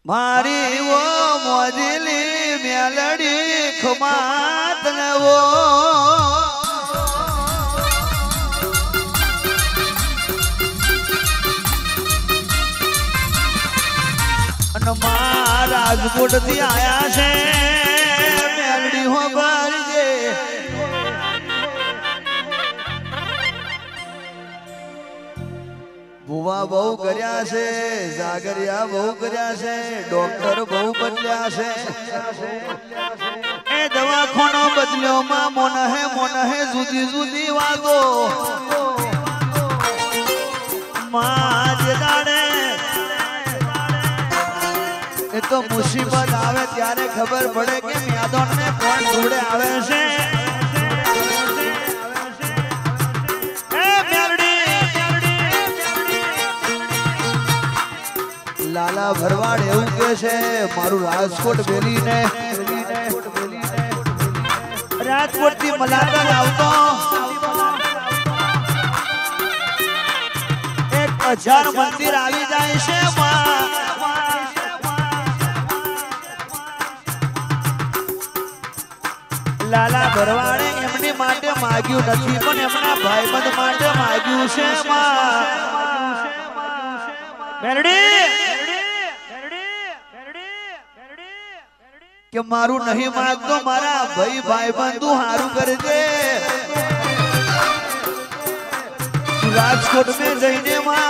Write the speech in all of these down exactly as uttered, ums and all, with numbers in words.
मारी वो मोजली मेलड़ी खमात न वो राजकोट थी आया से मेलड़ी हो बारजे बुवा बहु कर्या से जागरिया बहु कर्या से डॉक्टर बहु बदल्या से ए दवाखानो बदल्यो मा मोन है मोन है जुदी जुदी वागो माज दाड़े ए तो मुसीबत आवे त्यारे खबर पड़े कि म्यादोन में कौन ढूंढे आवे से लाला भरवाड़ એવું કે છે મારું રાજકોટ બેલી ને રાજકોટ થી મલાકા આવતો એક હજાર મંદિર આવી જાય છે લાલા ભરવાડે એમની માટે માંગ્યું નથી પણ એમના ભાઈબંધ માટે માંગ્યું છે મેરડી કે મારું નહીં માંગતો મારા ભાઈ ભાઈ બંધુ હારું કરજે રાજકોટ में જઈને માં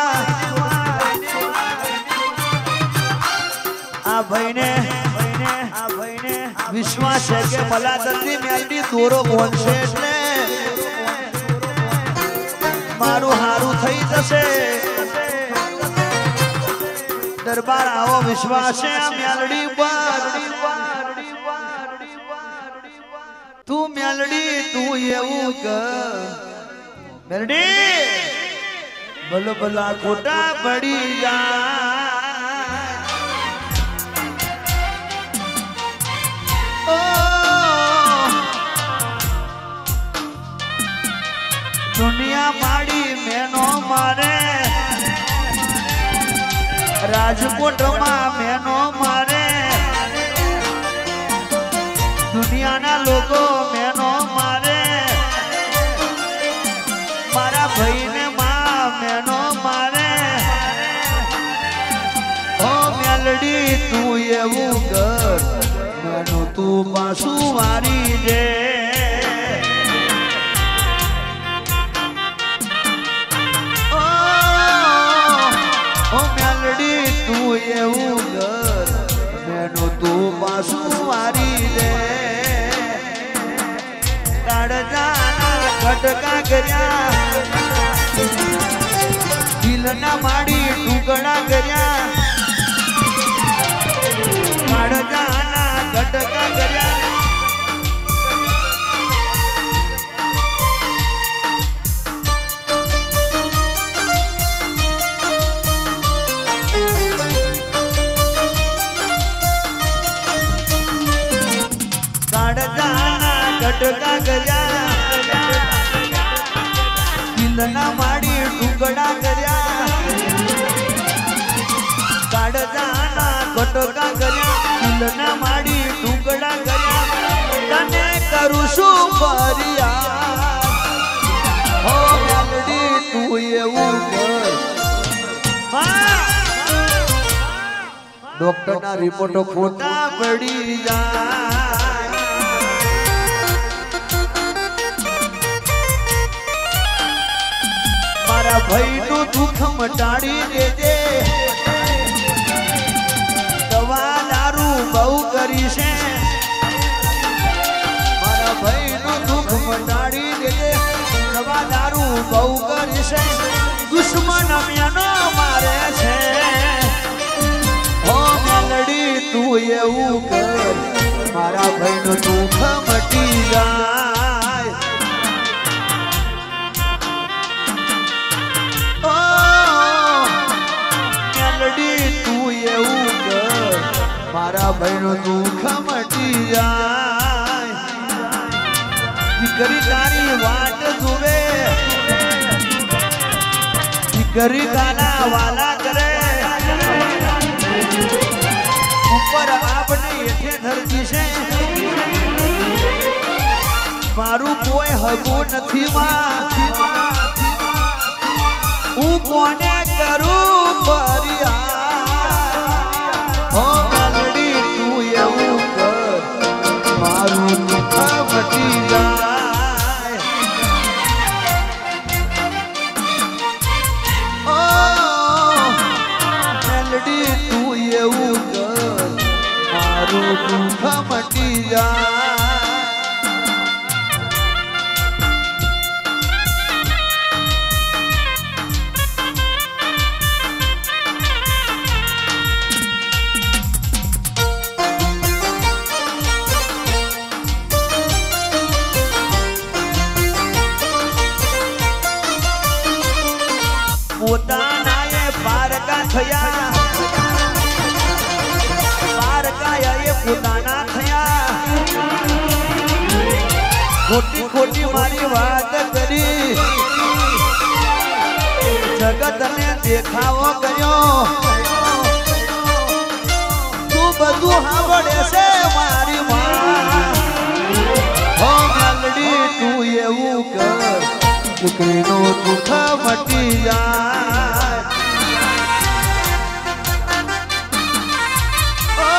આ ભાઈને આ ભાઈને વિશ્વાસ છે કે મલાદતી મેલડી દોરો બોલશે એટલે મારું હારું થઈ જશે दरबार आओ विश्वास है मेलड़ी पर तू मेलड़ी तू येऊ कर मेलड़ी बलो बला कोटा बड़ी जा ओ दुनिया माड़ी मेनो मारे राजकोट में मेनो मारे दुनिया ना लोगों मेनो मारे मारा भाई ने माँ मेनो मारे ओ मेलड़ी तू ये वो कर मेनो तू पासू मारी जे तू ये उगर मैंने तू पासू मारी दे काढ़ जाना खटका करया दिल ना माड़ी टुकड़ा करया काढ़ जाना खटका करया टका करया दिल ना माड़ी टुकड़ा करया काढ़ जाना कटका करया दिल ना माड़ी टुकड़ा करया तने करू शू परिया हो मेलडी तू येऊ कर डॉक्टर ना रिपोर्टो खोटा पड़ी जा मारा भाई नु दुख मटाड़ी दे दे दवा दारू बहु करी से मारा भाई नु दुख मटाड़ी दे दे दवा दारू बहु करी से दुश्मन म्यानो मारे छे ओ मेलड़ी तू येऊ कर मारा भाई नु दुख मटी जाए तू ये उगर मारा बहनो दुख मटी जाए दिकरी तारी वाट जुवे दिकरी गाला वाला करे હગું નથી માં હું કોને કરું ફરિયાદ હો મેલડી તું એવું કર મારું દુઃખ મટી જાય ઓ મેલડી તું એવું કર મારું દુઃખ મટી જાય પોતાના પારકા થયા પારકા એ પોતાના થયા ખોટી ખોટી મારી વાત કરી જગતને દેખાવો કર્યો તું બધું સાંભળે છે મારી માં હો મેલડી તું એવું કર દીકરીનો દુઃખ મટી જાય ઓ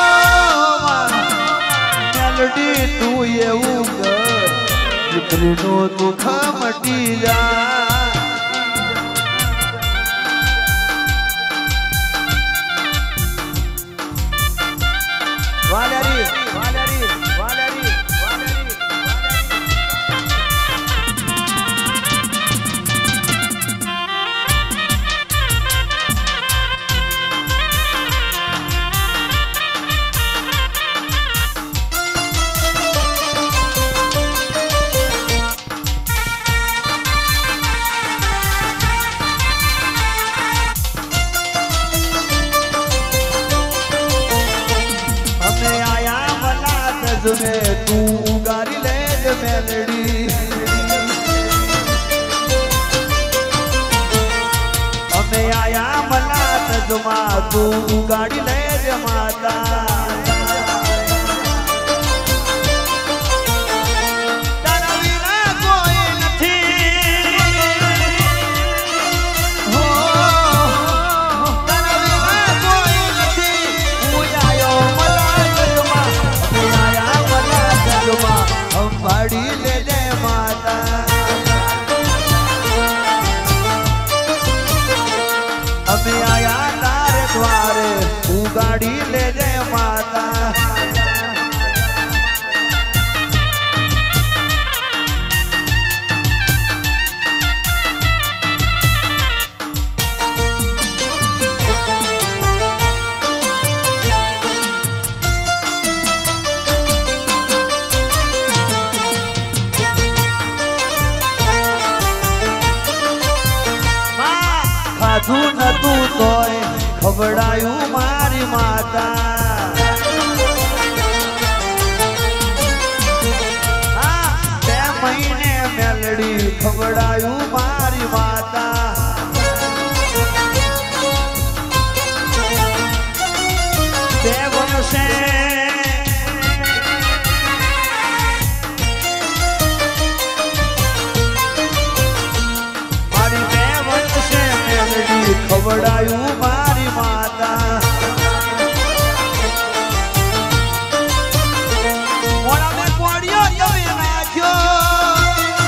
મેલડી તું એવું કર દીકરીનો દુઃખ મટી જાય વાલેરી વાલેરી વાલેરી में तू उगारी ले मेलडी हमें आया मला तजमा तू उगाड़ी ले माता तारा विना कोई नहीं हो तारा विना कोई नहीं હું આયો मला तजमा हम बाड़ी ले ले माता हमें आया तारे द्वारे तू गाड़ी ले ले माता ખાધું નતું તોય ખવડાયું મારી માતા બે મહિને મેલડી ખવડાયું મારી માતા બે વર્ષે ખવડાયું મારી માતા મોડા મેં કોડિયો જવી નાખ્યો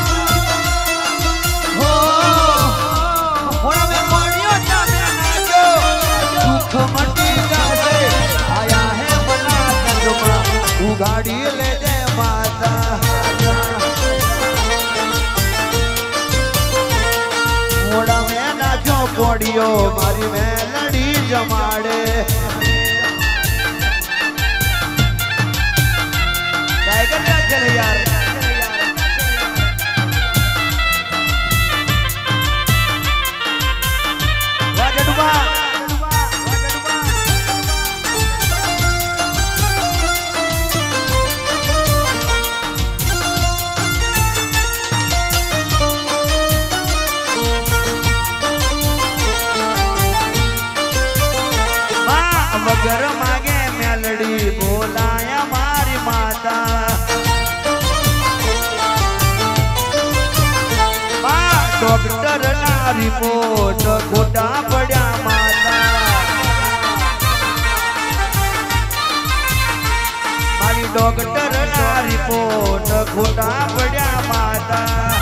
હો મોડા મેં કોડિયો જવી નાખ્યો દુઃખ મટી જશે આયા હે બના તજમાં ઉગાડી લે દે માતા મોડા મેં નાખ્યો કોડિયો મારી મેલડી જમાડે ટાઈગર ના ચલે યાર વાજડુબા डॉक्टर ना रिपोर्ट खोटा पड़ा माता मारी डॉक्टर ना रिपोर्ट खोटा पड़ा माता